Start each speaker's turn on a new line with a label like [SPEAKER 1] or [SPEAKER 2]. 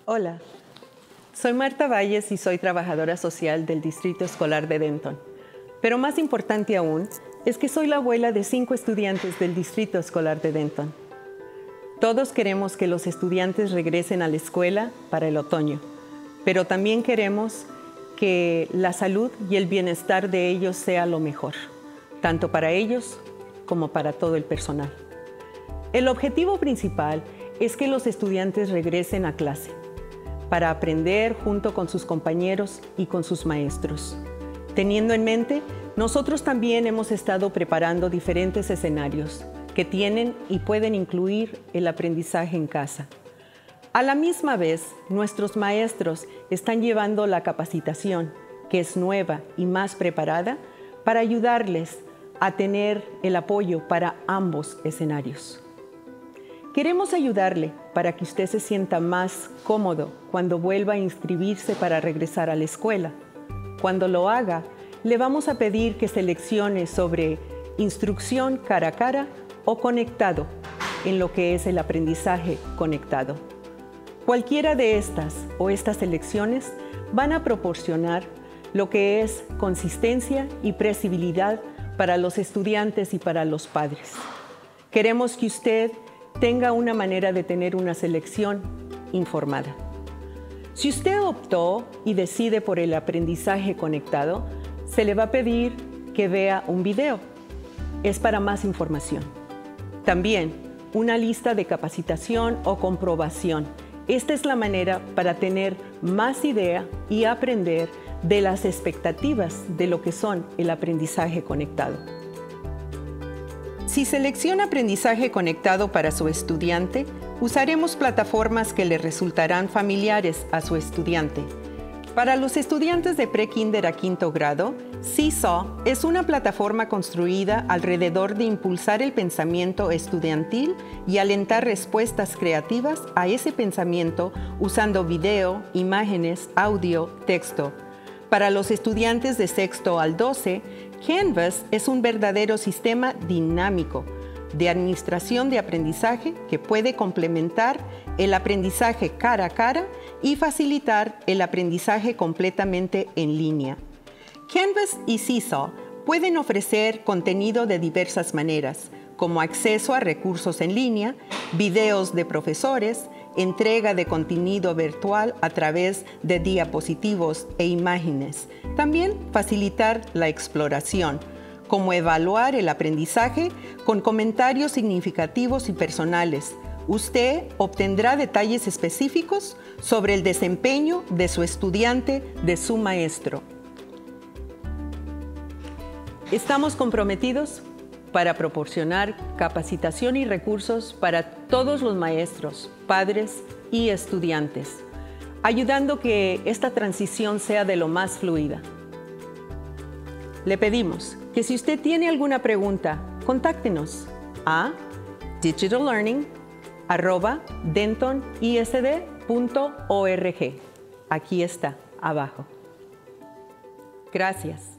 [SPEAKER 1] Hola, soy Marta Valles y soy trabajadora social del Distrito Escolar de Denton. Pero más importante aún es que soy la abuela de 5 estudiantes del Distrito Escolar de Denton. Todos queremos que los estudiantes regresen a la escuela para el otoño, pero también queremos que la salud y el bienestar de ellos sea lo mejor, tanto para ellos como para todo el personal. El objetivo principal es que los estudiantes regresen a clase para aprender junto con sus compañeros y con sus maestros. Teniendo en mente, nosotros también hemos estado preparando diferentes escenarios que tienen y pueden incluir el aprendizaje en casa. A la misma vez, nuestros maestros están llevando la capacitación, que es nueva y más preparada, para ayudarles a tener el apoyo para ambos escenarios. Queremos ayudarle para que usted se sienta más cómodo cuando vuelva a inscribirse para regresar a la escuela. Cuando lo haga, le vamos a pedir que seleccione sobre instrucción cara a cara o conectado, en lo que es el aprendizaje conectado. Cualquiera de estas o estas elecciones van a proporcionar lo que es consistencia y previsibilidad para los estudiantes y para los padres. Queremos que usted tenga una manera de tener una selección informada. Si usted optó y decide por el aprendizaje conectado, se le va a pedir que vea un video. Es para más información. También una lista de capacitación o comprobación. Esta es la manera para tener más idea y aprender de las expectativas de lo que son el aprendizaje conectado. Si selecciona aprendizaje conectado para su estudiante, usaremos plataformas que le resultarán familiares a su estudiante. Para los estudiantes de pre-kinder a 5º grado, Seesaw es una plataforma construida alrededor de impulsar el pensamiento estudiantil y alentar respuestas creativas a ese pensamiento usando video, imágenes, audio, texto. Para los estudiantes de 6º al 12, Canvas es un verdadero sistema dinámico de administración de aprendizaje que puede complementar el aprendizaje cara a cara y facilitar el aprendizaje completamente en línea. Canvas y Seesaw pueden ofrecer contenido de diversas maneras, como acceso a recursos en línea, videos de profesores, entrega de contenido virtual a través de diapositivos e imágenes. También facilitar la exploración, como evaluar el aprendizaje con comentarios significativos y personales. Usted obtendrá detalles específicos sobre el desempeño de su estudiante, de su maestro. Estamos comprometidos para proporcionar capacitación y recursos para todos los maestros, padres y estudiantes, ayudando que esta transición sea de lo más fluida. Le pedimos que si usted tiene alguna pregunta, contáctenos a digitallearning@dentonisd.org. Aquí está, abajo. Gracias.